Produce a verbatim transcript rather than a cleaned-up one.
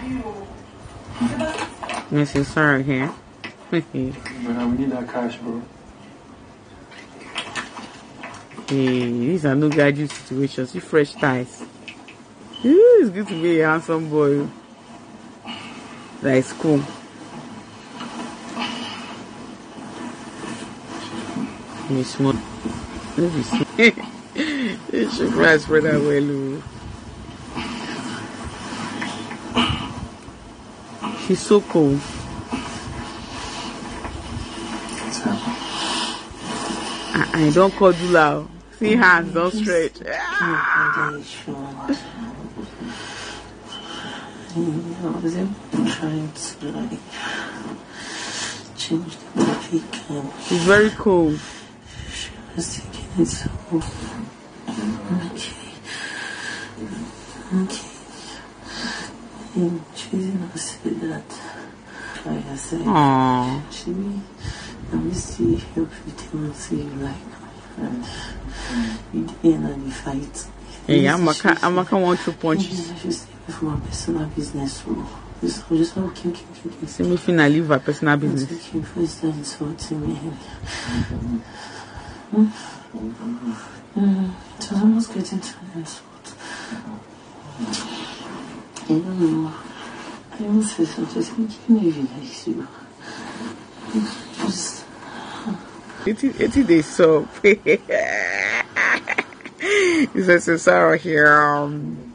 Missus Sarah here. But we need that cash, bro. Hey, these are no gadget situations. You fresh ties. Ooh, it's good to be a handsome boy. That is cool. You small. You should rise for that well. She's so cold. I, I don't call you loud. See hands, don't stretch. Ah. I was trying to like change the topic. It's very cold. She was taking it so. Okay. Okay. And she didn't say that. Like I said, aww. She, I miss you, help you tell me, say you like and you didn't end the fight. Hey, I'm a I'm a one two punches. I should stay away from my personal business. So just, just okay, okay, okay. See me finna leave her personal business. Okay, first time insulting me. Mm. Mm. It was almost getting to an insult. I don't know. I won't say something. I can't even like you. Just. It is, it is a soap. It's a Sarah here. Um,